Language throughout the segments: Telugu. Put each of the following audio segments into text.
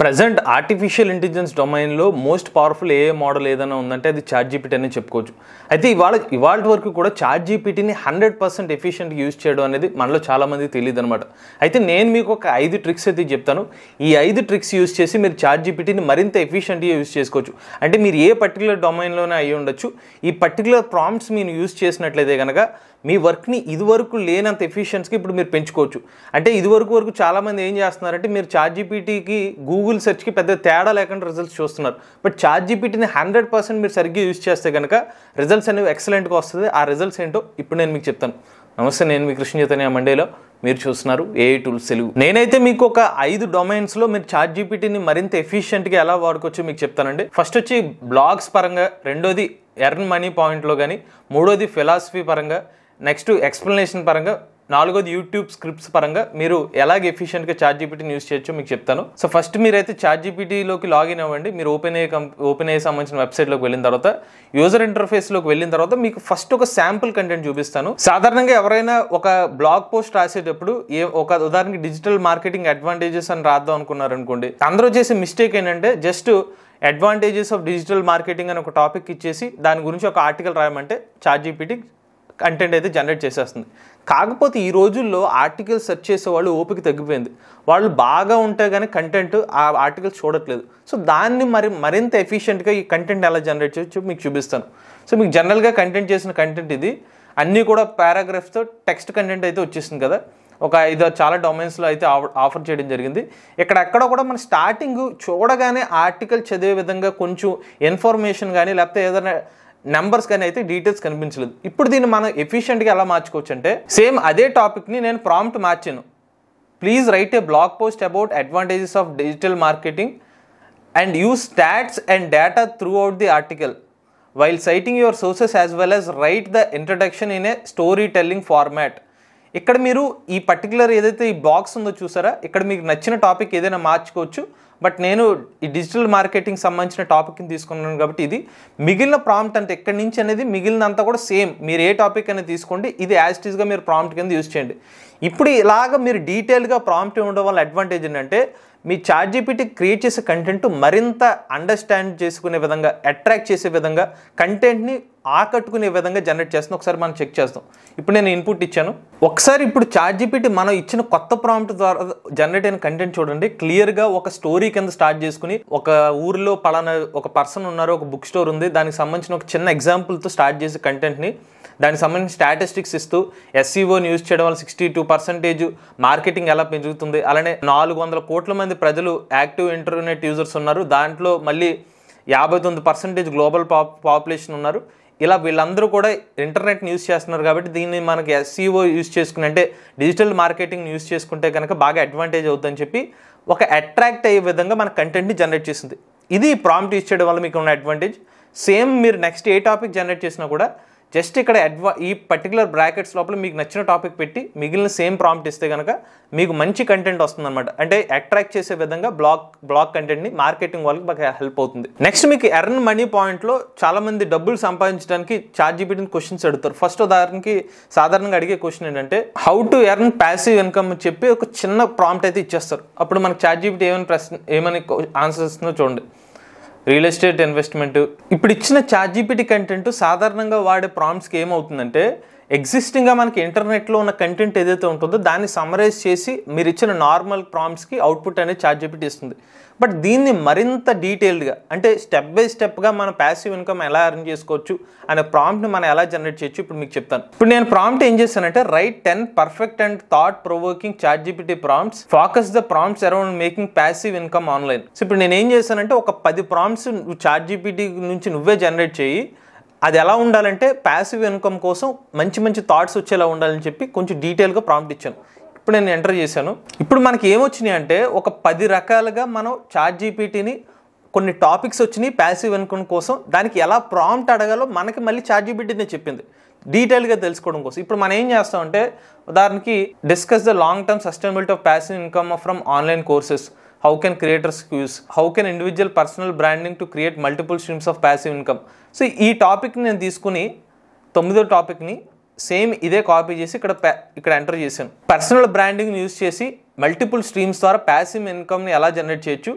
ప్రెజెంట్ ఆర్టిఫిషియల్ ఇంటెలిజెన్స్ డొమైన్లో మోస్ట్ పవర్ఫుల్ ఏఐ మోడల్ ఏదైనా ఉందంటే అది చాట్‌జీపీటీ అని చెప్పుకోవచ్చు. అయితే ఇవాళ వరకు కూడా చాట్‌జీపీటీని 100% ఎఫిషియెంట్‌గా యూజ్ చేయడం అనేది మనలో చాలామందికి తెలియదనమాట. అయితే నేను మీకు ఒక 5 ట్రిక్స్ అయితే చెప్తాను. ఈ 5 ట్రిక్స్ యూజ్ చేసి మీరు చాట్‌జీపీటీని మరింత ఎఫిషియెంట్‌గా యూజ్ చేసుకోవచ్చు. అంటే మీరు ఏ పర్టికులర్ డొమైన్లోనే అయ్యి ఉండొచ్చు. ఈ పర్టికులర్ ప్రాంప్ట్స్ మీరు యూజ్ చేసినట్లయితే కనుక మీ వర్క్ని ఇదివరకు లేనంత ఎఫిషియన్సీగా ఇప్పుడు మీరు పెంచుకోవచ్చు. అంటే ఇదివరకు చాలామంది ఏం చేస్తున్నారంటే మీరు చాట్‌జీపీటీకి గూగుల్ సెర్చ్కి పెద్ద తేడా లేకుండా రిజల్ట్స్ చూస్తున్నారు. బట్ చాట్‌జీపీటీని 100% మీరు సరిగ్గా యూజ్ చేస్తే కనుక రిజల్ట్స్ అనేవి ఎక్సలెంట్గా వస్తుంది. ఆ రిజల్ట్స్ ఏంటో ఇప్పుడు నేను మీకు చెప్తాను. నమస్తే, నేను మీ కృష్ణ చైతన్య మండేలో, మీరు చూస్తున్నారు ఏఐ టూల్స్ తెలుగు. నేనైతే మీకు ఒక 5 డొమైన్స్లో మీరు చాట్‌జీపీటీని మరింత ఎఫిషియెంట్గా ఎలా వాడుకోవచ్చో మీకు చెప్తానండి. ఫస్ట్ వచ్చి బ్లాగ్స్ పరంగా, రెండోది ఎర్న్ మనీ పాయింట్లో కానీ, మూడోది ఫిలాసఫీ పరంగా, నెక్స్ట్ ఎక్స్ప్లెనేషన్ పరంగా, నాలుగోది యూట్యూబ్ స్క్రిప్ట్స్ పరంగా మీరు ఎలాగ ఎఫిషియెంట్గా చాట్‌జీపీటీని యూజ్ చేయొచ్చో మీకు చెప్తాను. సో ఫస్ట్ మీరైతే చాట్‌జీపీటీలోకి లాగిన్ అవ్వండి. మీరు ఓపెన్ ఏ సంబంధించిన వెబ్సైట్లోకి వెళ్ళిన తర్వాత యూజర్ ఇంటర్ఫేస్లోకి వెళ్ళిన తర్వాత మీకు ఫస్ట్ ఒక శాంపుల్ కంటెంట్ చూపిస్తాను. సాధారణంగా ఎవరైనా ఒక బ్లాగ్ పోస్ట్ రాసేటప్పుడు ఒక ఉదాహరణకి డిజిటల్ మార్కెటింగ్ అడ్వాంటేజెస్ అని రాద్దాం అనుకున్నారనుకోండి, అందరూ చేసే మిస్టేక్ ఏంటంటే just advantages of digital marketing అని ఒక టాపిక్ ఇచ్చేసి దాని గురించి ఒక ఆర్టికల్ రాయమంటే చాట్‌జీపీటీ కంటెంట్ అయితే జనరేట్ చేసేస్తుంది. కాకపోతే ఈ రోజుల్లో ఆర్టికల్ సెర్చ్ చేసే వాళ్ళు ఓపిక తగ్గిపోయింది. వాళ్ళు బాగా ఉంటే కానీ కంటెంట్ ఆ ఆర్టికల్స్ చూడట్లేదు. సో దాన్ని మరింత ఎఫిషియెంట్గా ఈ కంటెంట్ ఎలా జనరేట్ చేయొచ్చు మీకు చూపిస్తాను. సో మీకు జనరల్గా కంటెంట్ చేసిన కంటెంట్ ఇది అన్నీ కూడా పారాగ్రాఫ్స్తో టెక్స్ట్ కంటెంట్ అయితే వచ్చేసింది కదా. ఒక 5 చాలా డొమైన్స్లో అయితే ఆఫర్ చేయడం జరిగింది. ఎక్కడ కూడా మన స్టార్టింగ్ చూడగానే ఆర్టికల్ చదివే విధంగా కొంచెం ఇన్ఫర్మేషన్ కానీ లేకపోతే ఏదైనా నెంబర్స్ కానీ అయితే డీటెయిల్స్ కనిపించలేదు. ఇప్పుడు దీన్ని మనం ఎఫిషియెంట్గా ఎలా మార్చుకోవచ్చు అంటే సేమ్ అదే టాపిక్ని నేను ప్రాంప్ట్ మార్చాను. Please write a blog post about advantages of digital marketing and use stats and data throughout the article while citing your sources as well as write the introduction in a story telling format. ఇక్కడ మీరు ఈ పర్టికులర్ ఏదైతే ఈ బాక్స్ ఉందో చూసారా, ఇక్కడ మీకు నచ్చిన టాపిక్ ఏదైనా మార్చుకోవచ్చు. బట్ నేను ఈ డిజిటల్ మార్కెటింగ్ సంబంధించిన టాపిక్ని తీసుకున్నాను కాబట్టి ఇది మిగిలిన ప్రాంప్ట్ అంటే ఎక్కడి నుంచి అనేది మిగిలినంతా కూడా సేమ్. మీరు ఏ టాపిక్ అనేది తీసుకోండి, ఇది యాజ్ ఇట్ ఈస్గా మీరు ప్రాంప్ట్ కింద యూజ్ చేయండి. ఇప్పుడు ఇలాగ మీరు డీటెయిల్గా ప్రాంప్ట్ ఇవ్వడం వల్ల అడ్వాంటేజ్ ఏంటంటే మీ చాట్‌జీపీటీ క్రియేట్ చేసే కంటెంట్ మరింత అండర్స్టాండ్ చేసుకునే విధంగా, అట్రాక్ట్ చేసే విధంగా, కంటెంట్ని ఆకట్టుకునే విధంగా జనరేట్ చేస్తుంది. ఒకసారి మనం చెక్ చేస్తాం. ఇప్పుడు నేను ఇన్పుట్ ఇచ్చాను. ఒకసారి ఇప్పుడు చాట్‌జీపీటీ మనం ఇచ్చిన కొత్త ప్రాంప్ట్ ద్వారా జనరేట్ అయిన కంటెంట్ చూడండి. క్లియర్గా ఒక స్టోరీ కింద స్టార్ట్ చేసుకుని ఒక ఊరిలో పలానా ఒక పర్సన్ ఉన్నారు, ఒక బుక్ స్టోర్ ఉంది, దానికి సంబంధించిన ఒక చిన్న ఎగ్జాంపుల్తో స్టార్ట్ చేసే కంటెంట్ని దానికి సంబంధించిన స్టాటిస్టిక్స్ ఇస్తూ SEOని యూజ్ చేయడం వల్ల 62% మార్కెటింగ్ ఎలా పెరుగుతుంది, అలానే 400 కోట్ల మంది ప్రజలు యాక్టివ్ ఇంటర్నెట్ యూజర్స్ ఉన్నారు, దాంట్లో మళ్ళీ 59% గ్లోబల్ పాపులేషన్ ఉన్నారు, ఇలా వీళ్ళందరూ కూడా ఇంటర్నెట్ని యూజ్ చేస్తున్నారు కాబట్టి దీన్ని మనకి SEO యూజ్ చేసుకుని అంటే డిజిటల్ మార్కెటింగ్ని యూజ్ చేసుకుంటే కనుక బాగా అడ్వాంటేజ్ అవుతుందని చెప్పి ఒక అట్రాక్ట్ అయ్యే విధంగా మన కంటెంట్ని జనరేట్ చేసింది. ఇది ప్రాంప్ట్ యూజ్ చేయడం వల్ల మీకు ఉన్న అడ్వాంటేజ్. సేమ్ మీరు నెక్స్ట్ ఏ టాపిక్ జనరేట్ చేసినా కూడా జస్ట్ ఇక్కడ ఈ పర్టికులర్ బ్రాకెట్స్ లోపల మీకు నచ్చిన టాపిక్ పెట్టి మిగిలిన సేమ్ ప్రాంప్ట్ ఇస్తే కనుక మీకు మంచి కంటెంట్ వస్తుందన్నమాట. అంటే అట్రాక్ట్ చేసే విధంగా బ్లాగ్ కంటెంట్ని మార్కెటింగ్ వాళ్ళకి బాగా హెల్ప్ అవుతుంది. నెక్స్ట్ మీకు ఎర్న్ మనీ పాయింట్లో చాలామంది డబ్బులు సంపాదించడానికి చాట్‌జీపీటీని క్వశ్చన్స్ అడుగుతారు. ఫస్ట్ ఉదాహరణకి సాధారణంగా అడిగే క్వశ్చన్ ఏంటంటే how to earn passive income చెప్పి ఒక చిన్న ప్రాంప్ట్ అయితే ఇచ్చేస్తారు. అప్పుడు మనకి చాట్‌జీపీటీ ఏమని ఆన్సర్ ఇస్తుందో చూడండి. Real estate investment. ఇప్పుడు ఇచ్చిన చాట్‌జీపీటీ కంటెంట్ సాధారణంగా వాడే ప్రాంప్ట్స్కి ఏమవుతుందంటే ఎగ్జిస్టింగ్గా మనకి ఇంటర్నెట్లో ఉన్న కంటెంట్ ఏదైతే ఉంటుందో దాన్ని సమ్మరైజ్ చేసి మీరు ఇచ్చిన నార్మల్ ప్రాంప్ట్స్కి అవుట్పుట్ అనేది చాట్‌జీపీటీ ఇస్తుంది. బట్ దీన్ని మరింత డీటెయిల్డ్గా అంటే స్టెప్ బై స్టెప్గా మనం ప్యాసివ్ ఇన్కమ్ ఎలా ఎర్న్ చేసుకోవచ్చు అనే ప్రాంప్ట్ని మనం ఎలా జనరేట్ చేయొచ్చు ఇప్పుడు మీకు చెప్తాను. ఇప్పుడు నేను ప్రాంప్ట్ ఏం చేశానంటే write 10 perfect and thought provoking ChatGPT prompts, focus the prompts around making passive income online. So ఇప్పుడు నేను ఏం చేశానంటే ఒక 10 ప్రాంప్ట్స్ చాట్‌జీపీటీ నుంచి నువ్వే జనరేట్ చేయి, అది ఎలా ఉండాలంటే ప్యాసివ్ ఇన్కమ్ కోసం మంచి థాట్స్ వచ్చేలా ఉండాలని చెప్పి కొంచెం డీటెయిల్గా ప్రాంప్ట్ ఇచ్చాను. ఇప్పుడు నేను ఎంటర్ చేశాను. ఇప్పుడు మనకి ఏమొచ్చినాయి అంటే ఒక 10 రకాలుగా మనం చాట్‌జీపీటీని కొన్ని టాపిక్స్ వచ్చినాయి ప్యాసివ్ ఇన్కమ్ కోసం, దానికి ఎలా ప్రాంప్ట్ అడగాలో మనకి మళ్ళీ చాట్‌జీపీటీనే చెప్పింది డీటెయిల్గా తెలుసుకోవడం కోసం. ఇప్పుడు మనం ఏం చేస్తామంటే ఉదాహరణకి discuss the long term sustainability of passive income from online courses, how can creators use, how can individual personal branding to create multiple streams of passive income. So ఈ టాపిక్ని నేను తీసుకుని 9వ టాపిక్ని సేమ్ ఇదే కాపీ చేసి ఇక్కడ ఎంటర్ చేశాను. పర్సనల్ బ్రాండింగ్ని యూజ్ చేసి మల్టిపుల్ స్ట్రీమ్స్ ద్వారా ప్యాసివ్ ఇన్కమ్ని ఎలా జనరేట్ చేయొచ్చు,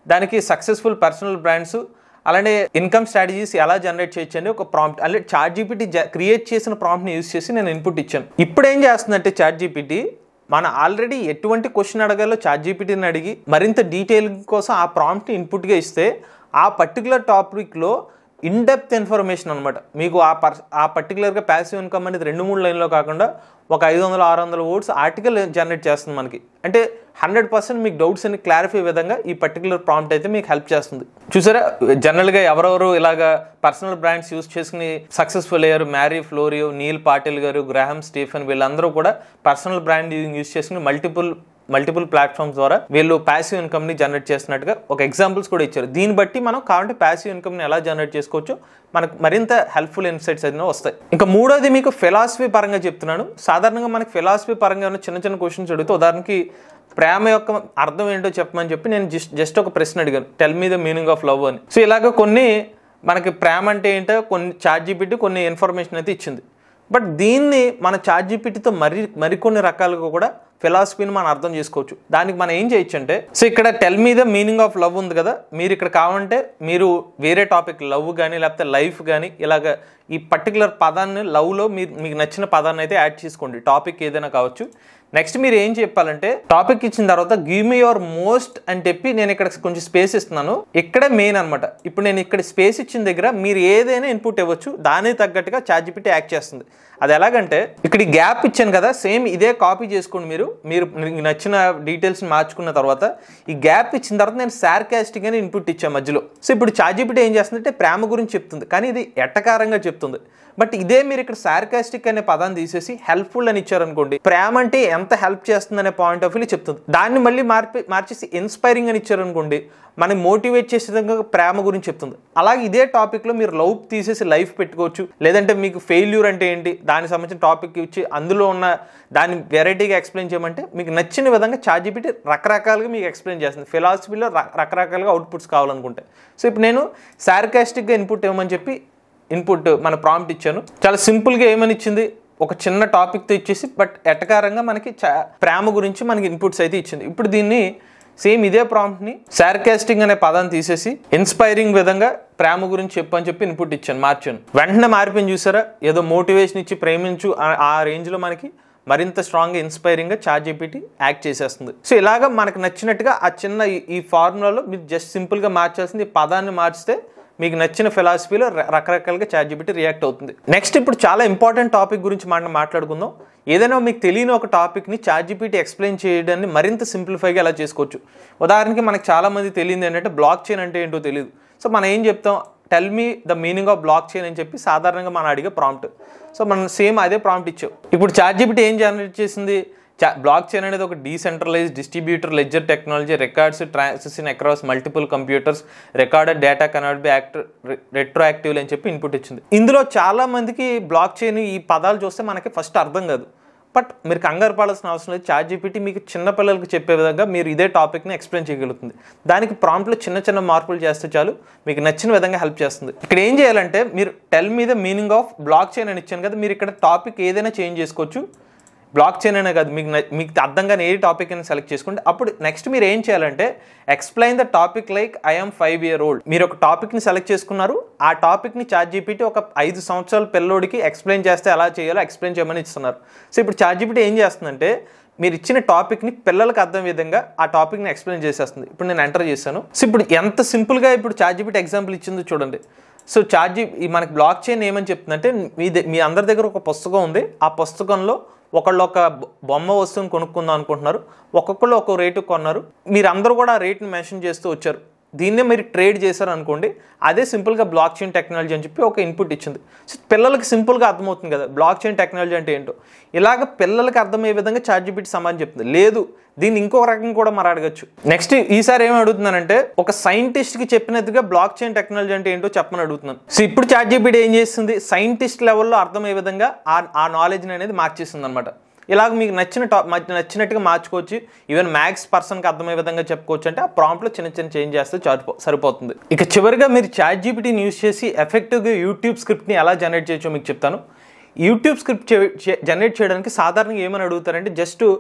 దానికి సక్సెస్ఫుల్ పర్సనల్ బ్రాండ్స్ అలానే ఇన్కమ్ స్ట్రాటజీస్ ఎలా జనరేట్ చేయొచ్చు అని ఒక ప్రాంప్ట్ అంటే ChatGPT క్రియేట్ చేసిన ప్రాంప్ట్ని యూజ్ చేసి నేను ఇన్పుట్ ఇచ్చాను. ఇప్పుడు ఏం చేస్తుందంటే ChatGPT మన ఆల్రెడీ ఎటువంటి క్వశ్చన్ అడగాలో ChatGPTని అడిగి మరింత డీటెయిల్ కోసం ఆ ప్రాంప్ట్ని ఇన్పుట్గా ఇస్తే ఆ పర్టికులర్ టాపిక్లో ఇన్డెప్త్ ఇన్ఫర్మేషన్ అనమాట. మీకు ఆ పర్టికులర్గా ప్యాసివ్ ఇన్కమ్ అనేది 2-3 లైన్లో కాకుండా ఒక 500-600 వర్డ్స్ ఆర్టికల్ జనరేట్ చేస్తుంది మనకి. అంటే 100% మీకు డౌట్స్ అన్ని క్లారిఫై విధంగా ఈ పర్టికులర్ ప్రాంప్ట్ అయితే మీకు హెల్ప్ చేస్తుంది. చూసారా, జనరల్గా ఎవరెవరు ఇలాగా పర్సనల్ బ్రాండ్స్ యూజ్ చేసుకుని సక్సెస్ఫుల్ అయ్యారు? మ్యారీ ఫ్లోరియో, నీల్ పాటిల్ గారు, గ్రాహం స్టీఫెన్, వీళ్ళందరూ కూడా పర్సనల్ బ్రాండ్ యూజ్ చేసుకుని మల్టిపుల్ ప్లాట్ఫామ్స్ ద్వారా వీళ్ళు ప్యాసివ్ ఇన్కమ్ని జనరేట్ చేస్తున్నట్టుగా ఒక ఎగ్జాంపుల్స్ కూడా ఇచ్చారు. దీన్ని బట్టి మనం కావాలంటే ప్యాసివ్ ఇన్కమ్ని ఎలా జనరేట్ చేసుకోవచ్చో మనకు మరింత హెల్ప్ఫుల్ ఇన్సైట్స్ అయితే వస్తాయి. ఇంకా మూడోది మీకు ఫిలాసఫీ పరంగా చెప్తున్నాను. సాధారణంగా మనకి ఫిలాసఫీ పరంగా ఉన్న చిన్న చిన్న క్వశ్చన్స్ అడిగితే, ఉదాహరణకి ప్రేమ యొక్క అర్థం ఏంటో చెప్పమని చెప్పి నేను జస్ట్ ఒక ప్రశ్న అడిగాను, tell me the meaning of love అని. సో ఇలాగ కొన్ని మనకి ప్రేమ అంటే ఏంటో కొన్ని ChatGPT కొన్ని ఇన్ఫర్మేషన్ అయితే ఇచ్చింది. బట్ దీన్ని మన ChatGPTతో మరికొన్ని రకాలుగా కూడా ఫిలాసఫీని మనం అర్థం చేసుకోవచ్చు. దానికి మనం ఏం చేయొచ్చు అంటే, సో ఇక్కడ tell me the meaning of love ఉంది కదా, మీరు ఇక్కడ కావాలంటే మీరు వేరే టాపిక్ లవ్ కానీ లేకపోతే లైఫ్ కానీ ఇలాగ ఈ పర్టికులర్ పదాన్ని లవ్లో మీకు నచ్చిన పదాన్ని అయితే యాడ్ చేసుకోండి, టాపిక్ ఏదైనా కావచ్చు. నెక్స్ట్ మీరు ఏం చెప్పాలంటే, టాపిక్ ఇచ్చిన తర్వాత గివ్ మీ యువర్ మోస్ట్ అని చెప్పి నేను ఇక్కడ కొంచెం స్పేస్ ఇస్తున్నాను. ఇక్కడే మెయిన్ అనమాట. ఇప్పుడు నేను ఇక్కడ స్పేస్ ఇచ్చిన దగ్గర మీరు ఏదైనా ఇన్పుట్ ఇవ్వచ్చు, దానికి తగ్గట్టుగా ChatGPT యాక్ట్ చేస్తుంది. అది ఎలాగంటే, ఇక్కడ ఈ గ్యాప్ ఇచ్చాను కదా, సేమ్ ఇదే కాపీ చేసుకోండి. మీరు నచ్చిన డీటెయిల్స్ని మార్చుకున్న తర్వాత ఈ గ్యాప్ ఇచ్చిన తర్వాత నేను సార్కాస్టిక్ అని ఇన్పుట్ ఇచ్చాను మధ్యలో. సో ఇప్పుడు ChatGPT ఏం చేస్తుందంటే ప్రేమ గురించి చెప్తుంది, కానీ ఇది ఎట్టకారంగా చెప్తుంది. బట్ ఇదే మీరు ఇక్కడ సార్కాస్టిక్ అనే పదాన్ని తీసేసి హెల్ప్ఫుల్ అని ఇచ్చారనుకోండి, ప్రేమ అంటే ఎంత హెల్ప్ చేస్తుంది అనే పాయింట్ ఆఫ్ వ్యూ చెప్తుంది. దాన్ని మళ్ళీ మార్చేసి ఇన్స్పైరింగ్ అని ఇచ్చారనుకోండి, మనం మోటివేట్ చేసే విధంగా ప్రేమ గురించి చెప్తుంది. అలాగే ఇదే టాపిక్లో మీరు లవ్ తీసేసి లైఫ్ పెట్టుకోవచ్చు. లేదంటే మీకు ఫెయిల్యూర్ అంటే ఏంటి దానికి సంబంధించిన టాపిక్ ఇచ్చి అందులో ఉన్న దాన్ని వెరైటీగా ఎక్స్ప్లెయిన్ చేయమంటే మీకు నచ్చిన విధంగా ChatGPT రకరకాలుగా మీకు ఎక్స్ప్లెయిన్ చేస్తుంది. ఫిలాసఫీలో రకరకాలుగా అవుట్పుట్స్ కావాలనుకుంటే. సో ఇప్పుడు నేను సార్కాస్టిక్గా ఇన్పుట్ ఇవ్వమని చెప్పి ఇన్పుట్ మన ప్రాంప్ట్ ఇచ్చాను. చాలా సింపుల్గా ఏమని ఇచ్చింది, ఒక చిన్న టాపిక్తో ఇచ్చేసి బట్ ఎటకారంగా మనకి ప్రేమ గురించి మనకి ఇన్పుట్స్ అయితే ఇచ్చింది. ఇప్పుడు దీన్ని సేమ్ ఇదే ప్రాంప్ట్ని సార్కాస్టిక్ అనే పదాన్ని తీసేసి ఇన్స్పైరింగ్ విధంగా ప్రేమ గురించి చెప్పని చెప్పి ఇన్పుట్ ఇచ్చాను, మార్చాను. వెంటనే మారిపోయింది. చూసారా, ఏదో మోటివేషన్ ఇచ్చి ప్రేమించు ఆ రేంజ్లో మనకి మరింత స్ట్రాంగ్గా ఇన్స్పైరింగ్గా ChatGPT యాక్ట్ చేసేస్తుంది. సో ఇలాగ మనకు నచ్చినట్టుగా ఆ చిన్న ఈ ఫార్ములాలో మీరు జస్ట్ సింపుల్గా మార్చాల్సింది, ఈ పదాన్ని మార్చితే మీకు నచ్చిన ఫిలాసఫీలో రకరకాలుగా ChatGPT రియాక్ట్ అవుతుంది. నెక్స్ట్ ఇప్పుడు చాలా ఇంపార్టెంట్ టాపిక్ గురించి మాట్లాడుకుందాం. ఏదైనా మీకు తెలియని ఒక టాపిక్ని ChatGPT ఎక్స్ప్లెయిన్ చేయడాన్ని మరింత సింప్లిఫైగా ఎలా చేసుకోవచ్చు. ఉదాహరణకి మనకు చాలామంది తెలియదు ఏంటంటే బ్లాక్ చైన్ అంటే ఏంటో తెలియదు. సో మనం ఏం చెప్తాం, tell me the meaning of blockchain అని చెప్పి సాధారణంగా మనం అడిగే ప్రాంప్ట్. సో మనం సేమ్ అదే ప్రాంప్ట్ ఇచ్చాం. ఇప్పుడు ChatGPT ఏం జనరేట్ చేసింది, బ్లాక్ చైన్ అనేది ఒక decentralise distributor ledger technology, records transition across multiple computers, recorded data cannot be retroactive అని చెప్పి ఇన్పుట్ ఇచ్చింది. ఇందులో చాలా మందికి బ్లాక్ చైన్ ఈ పదాలు చూస్తే మనకి ఫస్ట్ అర్థం కాదు. బట్ మీరు కంగారు పడాల్సిన అవసరం లేదు. ChatGPT మీకు చిన్నపిల్లలకు చెప్పే విధంగా మీరు ఇదే టాపిక్ని ఎక్స్ప్లెయిన్ చేయగలుగుతుంది. దానికి ప్రాంప్ట్లో చిన్న మార్పులు చేస్తే చాలు, మీకు నచ్చిన విధంగా హెల్ప్ చేస్తుంది. ఇక్కడ ఏం చేయాలంటే, మీరు tell me the meaning of blockchain అని ఇచ్చాను కదా, మీరు ఇక్కడ టాపిక్ ఏదైనా చేంజ్ చేసుకోవచ్చు. బ్లాక్ చైన్ అనే కాదు, మీకు అర్థంగానే ఏ టాపిక్ అయినా సెలెక్ట్ చేసుకోండి. అప్పుడు నెక్స్ట్ మీరు ఏం చేయాలంటే, explain the topic like I am 5 years old. మీరు ఒక టాపిక్ని సెలెక్ట్ చేసుకున్నారు, ఆ టాపిక్ని ChatGPT ఒక 5 సంవత్సరాల పిల్లోడికి ఎక్స్ప్లెయిన్ చేస్తే ఎలా చేయాలో ఎక్స్ప్లెయిన్ చేయమని ఇస్తున్నారు. సో ఇప్పుడు ChatGPT ఏం చేస్తుందంటే, మీరు ఇచ్చిన టాపిక్ని పిల్లలకు అర్థం విధంగా ఆ టాపిక్ని ఎక్స్ప్లెయిన్ చేసేస్తుంది. ఇప్పుడు నేను ఎంటర్ చేశాను. సో ఇప్పుడు ఎంత సింపుల్గా ఇప్పుడు ChatGPT ఎగ్జాంపుల్ ఇచ్చిందో చూడండి. సో మనకి బ్లాక్ చైన్ ఏమని చెప్తుందంటే, మీ అందరి దగ్గర ఒక పుస్తకం ఉంది, ఆ పుస్తకంలో ఒకళ్ళు ఒక బొమ్మ వస్తువుని కొనుక్కుందాం అనుకుంటున్నారు, ఒక్కొక్కళ్ళు ఒక రేటు కొన్నారు, మీరందరూ కూడా ఆ రేట్ని మెన్షన్ చేస్తూ వచ్చారు. దీన్నే మీరు ట్రేడ్ చేశారు అనుకోండి, అదే సింపుల్గా బ్లాక్ చైన్ టెక్నాలజీ అని చెప్పి ఒక ఇన్పుట్ ఇచ్చింది. సో పిల్లలకి సింపుల్గా అర్థమవుతుంది కదా బ్లాక్ చైన్ టెక్నాలజీ అంటే ఏంటో. ఇలాగ పిల్లలకి అర్థమయ్యే విధంగా ChatGPT సమాధానం చెప్తుంది. లేదు, దీన్ని ఇంకొక రకం కూడా మరి అడగచ్చు. నెక్స్ట్ ఈసారి ఏమి అడుగుతున్నానంటే, ఒక సైంటిస్ట్కి చెప్పినట్టుగా బ్లాక్ చైన్ టెక్నాలజీ అంటే ఏంటో చెప్పమని అడుగుతున్నాను. సో ఇప్పుడు ChatGPT ఏం చేస్తుంది, సైంటిస్ట్ లెవెల్లో అర్థమయ్యే విధంగా ఆ నాలెడ్జ్ని అనేది మార్చేస్తుంది అనమాట. ఇలాగ మీకు నచ్చినట్టుగా మార్చుకోవచ్చు. ఈవెన్ మ్యాథ్స్ పర్సన్కి అర్థమయ్యే విధంగా చెప్పుకోవచ్చు. అంటే ఆ ప్రాంప్ట్లో చిన్న చేంజ్ చేస్తే సరిపోతుంది. ఇక చివరిగా మీరు ChatGPTని యూజ్ చేసి ఎఫెక్టివ్గా యూట్యూబ్ స్క్రిప్ట్ని ఎలా జనరేట్ చేయొచ్చో మీకు చెప్తాను. యూట్యూబ్ స్క్రిప్ట్ జనరేట్ చేయడానికి సాధారణంగా ఏమని అడుగుతారంటే, జస్ట్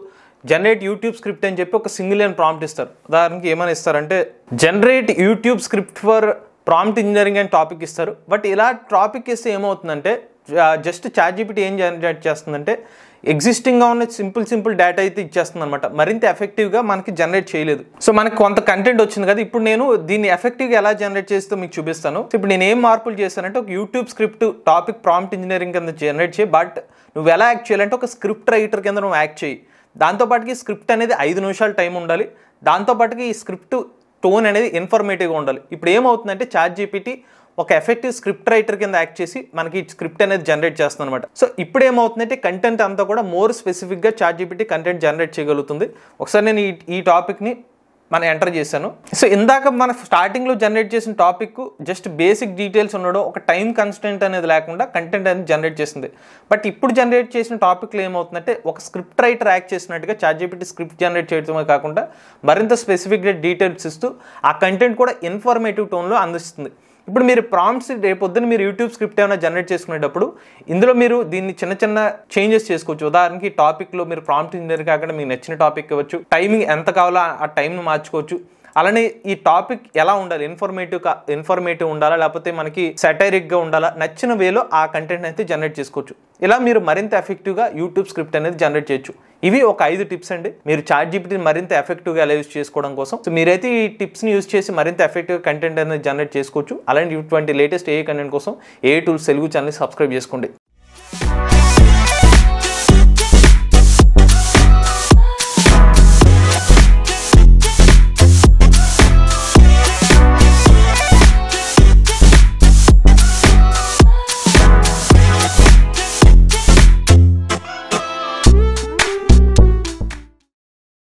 జనరేట్ యూట్యూబ్ స్క్రిప్ట్ అని చెప్పి ఒక సింగిల్ లైన్ ప్రాంప్ట్ ఇస్తారు. ఉదాహరణకి ఏమైనా ఇస్తారంటే generate YouTube script for prompt engineering అని టాపిక్ ఇస్తారు. బట్ ఇలా టాపిక్ ఇస్తే ఏమవుతుందంటే జస్ట్ ChatGPT ఏం జనరేట్ చేస్తుందంటే ఎగ్జిస్టింగ్గా ఉన్న సింపుల్ డేటా అయితే ఇచ్చేస్తుంది అనమాట. మరింత ఎఫెక్టివ్గా మనకి జనరేట్ చేయలేదు. సో మనకి కొంత కంటెంట్ వచ్చింది కదా, ఇప్పుడు నేను దీన్ని ఎఫెక్టివ్గా ఎలా జనరేట్ చేస్తే మీకు చూపిస్తాను. ఇప్పుడు నేను ఏం మార్పులు చేస్తానంటే ఒక YouTube script topic prompt engineering కింద జనరేట్ చేయి, బట్ నువ్వు ఎలా యాక్ట్ చేయాలంటే ఒక స్క్రిప్ట్ రైటర్ కింద నువ్వు యాక్ట్ చేయి. దాంతోపాటుకి స్క్రిప్ట్ అనేది 5 నిమిషాలు టైం ఉండాలి. దాంతోపాటుకి ఈ స్క్రిప్ట్ టోన్ అనేది ఇన్ఫర్మేటివ్గా ఉండాలి. ఇప్పుడు ఏమవుతుందంటే ChatGPT ఒక ఎఫెక్టివ్ స్క్రిప్ట్ రైటర్ కింద యాక్ట్ చేసి మనకి స్క్రిప్ట్ అనేది జనరేట్ చేస్తుంది అనమాట. సో ఇప్పుడు ఏమవుతుందంటే కంటెంట్ అంతా కూడా మోర్ స్పెసిఫిక్గా ChatGPT కంటెంట్ జనరేట్ చేయగలుగుతుంది. ఒకసారి నేను ఈ టాపిక్ని మనం ఎంటర్ చేశాను. సో ఇందాక మన స్టార్టింగ్లో జనరేట్ చేసిన టాపిక్ జస్ట్ బేసిక్ డీటెయిల్స్ ఉండడం, ఒక టైం కన్స్టెంట్ అనేది లేకుండా కంటెంట్ అనేది జనరేట్ చేస్తుంది. బట్ ఇప్పుడు జనరేట్ చేసిన టాపిక్లో ఏమవుతుందంటే ఒక స్క్రిప్ట్ రైటర్ యాక్ట్ చేసినట్టుగా ChatGPT స్క్రిప్ట్ జనరేట్ చేయడమే కాకుండా మరింత స్పెసిఫిక్గా డీటెయిల్స్ ఇస్తూ ఆ కంటెంట్ కూడా ఇన్ఫర్మేటివ్ టోన్లో అందిస్తుంది. ఇప్పుడు మీరు ప్రాంప్ట్స్ రేపొద్దున మీరు యూట్యూబ్ స్క్రిప్ట్ ఏమైనా జనరేట్ చేసుకునేటప్పుడు ఇందులో మీరు దీన్ని చిన్న చేంజెస్ చేసుకోవచ్చు. ఉదాహరణకి టాపిక్లో మీరు ప్రాంప్ట్ ఇంజనీర్ కాకుండా మీకు నచ్చిన టాపిక్ ఇవ్వచ్చు, టైమింగ్ ఎంత కావాలో ఆ టైంను మార్చుకోవచ్చు. అలానే ఈ టాపిక్ ఎలా ఉండాలి, ఇన్ఫర్మేటివ్ ఉండాలా లేకపోతే మనకి సటైరిక్గా ఉండాలా, నచ్చిన వేలో ఆ కంటెంట్ అయితే జనరేట్ చేసుకోవచ్చు. ఇలా మీరు మరింత ఎఫెక్టివ్గా యూట్యూబ్ స్క్రిప్ట్ అనేది జనరేట్ చేయొచ్చు. ఇవి ఒక 5 టిప్స్ అండి మీరు ChatGPTని మరింత ఎఫెక్టివ్గా ఎలా యూజ్ చేసుకోవడం కోసం. సో మీరైతే ఈ టిప్స్ని యూజ్ చేసి మరింత ఎఫెక్టివ్గా కంటెంట్ అనేది జనరేట్ చేసుకోవచ్చు. అలాంటి ఇటువంటి లేటెస్ట్ AI కంటెంట్ కోసం AI టూల్స్ తెలుగు ఛానల్ని సబ్స్క్రైబ్ చేసుకోండి.